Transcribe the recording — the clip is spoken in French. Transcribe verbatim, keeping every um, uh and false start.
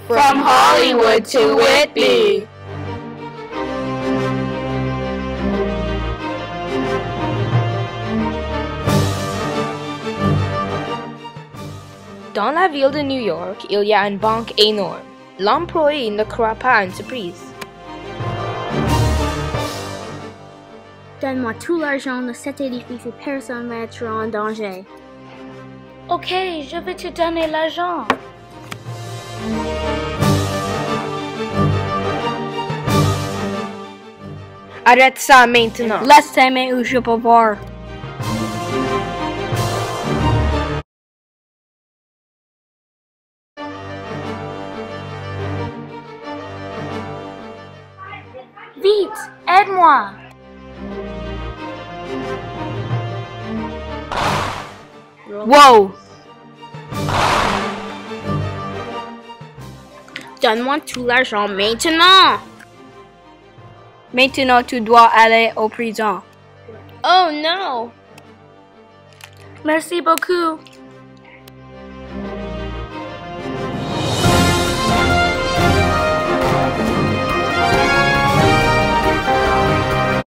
From Hollywood to Whitby. Dans la ville de New York, il y a une banque énorme. L'employé ne croit pas à une surprise. Donne-moi tout l'argent de cet édifice et personne ne mettra en danger. Ok, je vais te donner l'argent. Arrête ça maintenant. Laisse tes mains ou je peux voir. Vite, aide-moi. Wow! Donne-moi tout l'argent maintenant. Maintenant, tu dois aller au prison. Oh non! Merci beaucoup.